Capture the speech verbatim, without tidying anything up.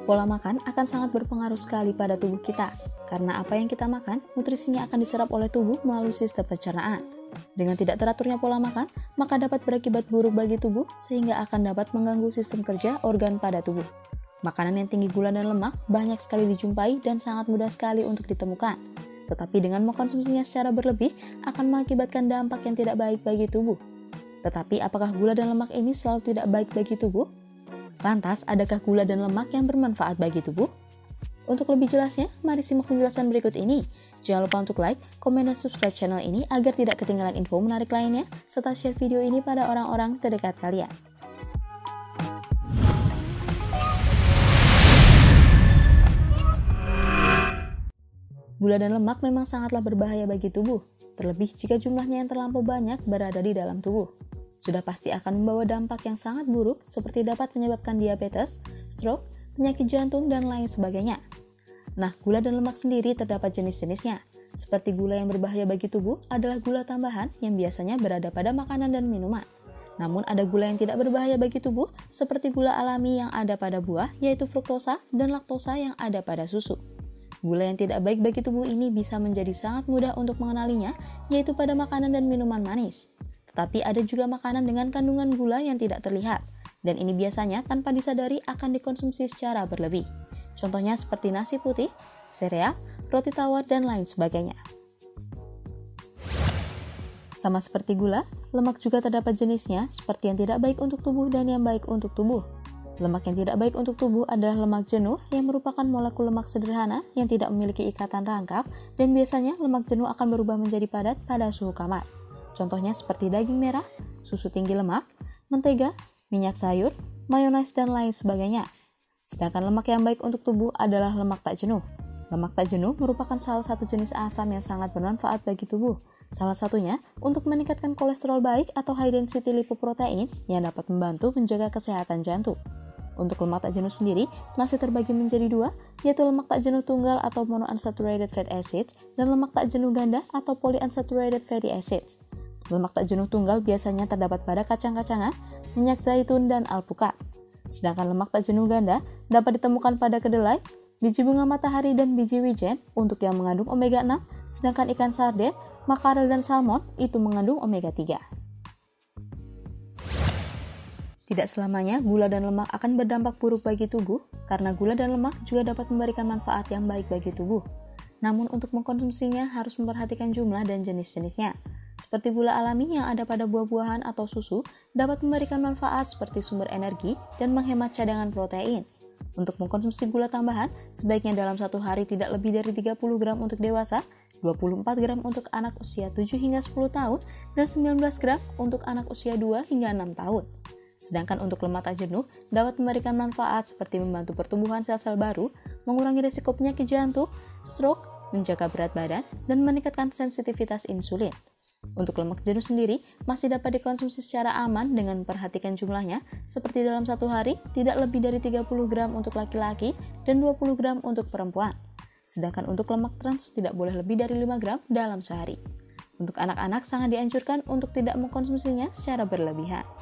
Pola makan akan sangat berpengaruh sekali pada tubuh kita, karena apa yang kita makan, nutrisinya akan diserap oleh tubuh melalui sistem pencernaan. Dengan tidak teraturnya pola makan, maka dapat berakibat buruk bagi tubuh sehingga akan dapat mengganggu sistem kerja organ pada tubuh. Makanan yang tinggi gula dan lemak banyak sekali dijumpai dan sangat mudah sekali untuk ditemukan. Tetapi dengan mengkonsumsinya secara berlebih akan mengakibatkan dampak yang tidak baik bagi tubuh. Tetapi apakah gula dan lemak ini selalu tidak baik bagi tubuh? Lantas, adakah gula dan lemak yang bermanfaat bagi tubuh? Untuk lebih jelasnya, mari simak penjelasan berikut ini. Jangan lupa untuk like, komen, dan subscribe channel ini agar tidak ketinggalan info menarik lainnya, serta share video ini pada orang-orang terdekat kalian. Gula dan lemak memang sangatlah berbahaya bagi tubuh, terlebih jika jumlahnya yang terlampau banyak berada di dalam tubuh. Sudah pasti akan membawa dampak yang sangat buruk seperti dapat menyebabkan diabetes, stroke, penyakit jantung, dan lain sebagainya. Nah, gula dan lemak sendiri terdapat jenis-jenisnya. Seperti gula yang berbahaya bagi tubuh adalah gula tambahan yang biasanya berada pada makanan dan minuman. Namun ada gula yang tidak berbahaya bagi tubuh seperti gula alami yang ada pada buah, yaitu fruktosa dan laktosa yang ada pada susu. Gula yang tidak baik bagi tubuh ini bisa menjadi sangat mudah untuk mengenalinya, yaitu pada makanan dan minuman manis. Tetapi ada juga makanan dengan kandungan gula yang tidak terlihat, dan ini biasanya tanpa disadari akan dikonsumsi secara berlebih. Contohnya seperti nasi putih, sereal, roti tawar, dan lain sebagainya. Sama seperti gula, lemak juga terdapat jenisnya seperti yang tidak baik untuk tubuh dan yang baik untuk tubuh. Lemak yang tidak baik untuk tubuh adalah lemak jenuh yang merupakan molekul lemak sederhana yang tidak memiliki ikatan rangkap, dan biasanya lemak jenuh akan berubah menjadi padat pada suhu kamar. Contohnya seperti daging merah, susu tinggi lemak, mentega, minyak sayur, mayones, dan lain sebagainya. Sedangkan lemak yang baik untuk tubuh adalah lemak tak jenuh. Lemak tak jenuh merupakan salah satu jenis asam yang sangat bermanfaat bagi tubuh. Salah satunya untuk meningkatkan kolesterol baik atau high density lipoprotein yang dapat membantu menjaga kesehatan jantung. Untuk lemak tak jenuh sendiri masih terbagi menjadi dua, yaitu lemak tak jenuh tunggal atau monounsaturated fat acids dan lemak tak jenuh ganda atau polyunsaturated fatty acids. Lemak tak jenuh tunggal biasanya terdapat pada kacang-kacangan, minyak zaitun, dan alpukat. Sedangkan lemak tak jenuh ganda dapat ditemukan pada kedelai, biji bunga matahari, dan biji wijen untuk yang mengandung omega enam, sedangkan ikan sarden, makarel, dan salmon itu mengandung omega tiga. Tidak selamanya gula dan lemak akan berdampak buruk bagi tubuh, karena gula dan lemak juga dapat memberikan manfaat yang baik bagi tubuh. Namun untuk mengkonsumsinya harus memperhatikan jumlah dan jenis-jenisnya. Seperti gula alami yang ada pada buah-buahan atau susu dapat memberikan manfaat seperti sumber energi dan menghemat cadangan protein. Untuk mengkonsumsi gula tambahan, sebaiknya dalam satu hari tidak lebih dari tiga puluh gram untuk dewasa, dua puluh empat gram untuk anak usia tujuh hingga sepuluh tahun, dan sembilan belas gram untuk anak usia dua hingga enam tahun. Sedangkan untuk lemak tak jenuh dapat memberikan manfaat seperti membantu pertumbuhan sel-sel baru, mengurangi risiko penyakit jantung, stroke, menjaga berat badan, dan meningkatkan sensitivitas insulin. Untuk lemak jenuh sendiri masih dapat dikonsumsi secara aman dengan memperhatikan jumlahnya, seperti dalam satu hari tidak lebih dari tiga puluh gram untuk laki-laki dan dua puluh gram untuk perempuan. Sedangkan untuk lemak trans tidak boleh lebih dari lima gram dalam sehari. Untuk anak-anak sangat dianjurkan untuk tidak mengkonsumsinya secara berlebihan.